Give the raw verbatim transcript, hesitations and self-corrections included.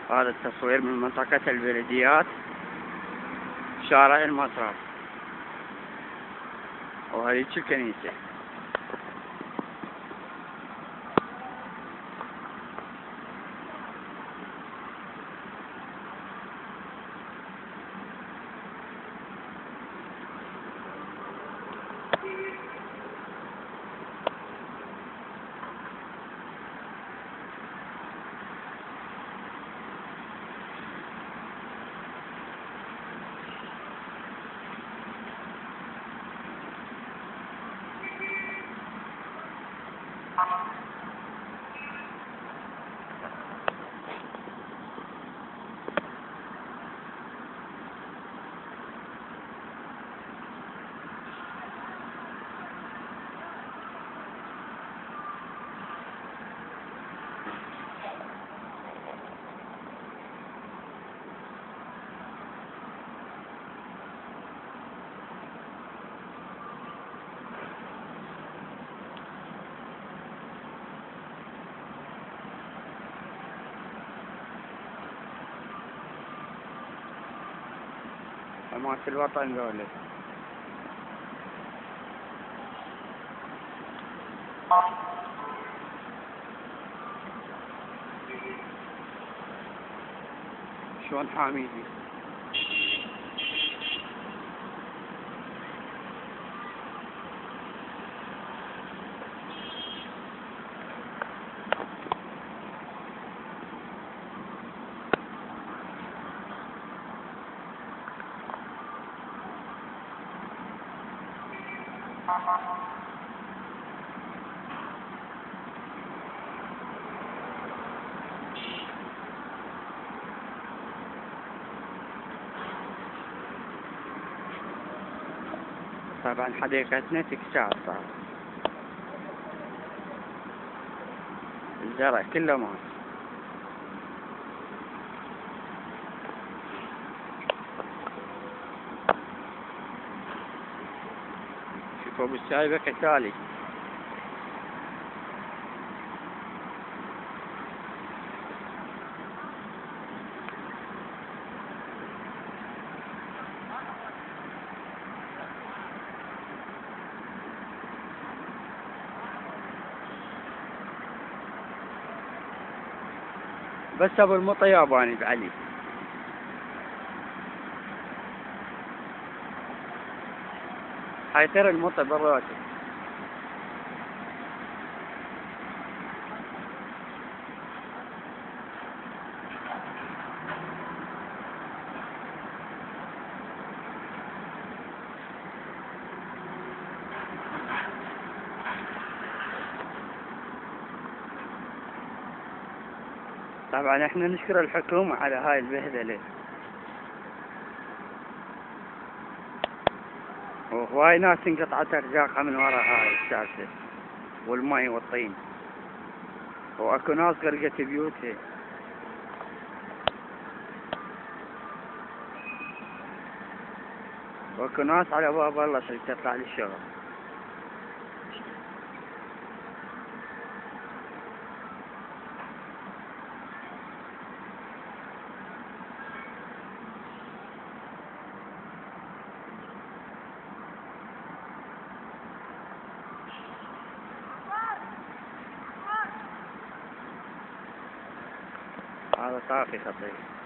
هذا التصوير من منطقة البلديات شارع المصرف، وهذيك الكنيسة. حماة الوطن ذولي. شلون حاميني؟ طبعا حديقتنا تكشاف صار، الزرع كله مات. شوفوا بالسايبة كتالي. بس ابو المطى ياباني بعلي. هاي ترى المطى بالراتب. طبعا احنا نشكر الحكومة على هاي البهدلة، وهواي ناس انقطعت ارزاقها من وراء هاي السالفة، والماء والطين، واكو ناس غرقت بيوتها، واكو ناس على باب الله تطلع للشغل. هذا صافي خطير.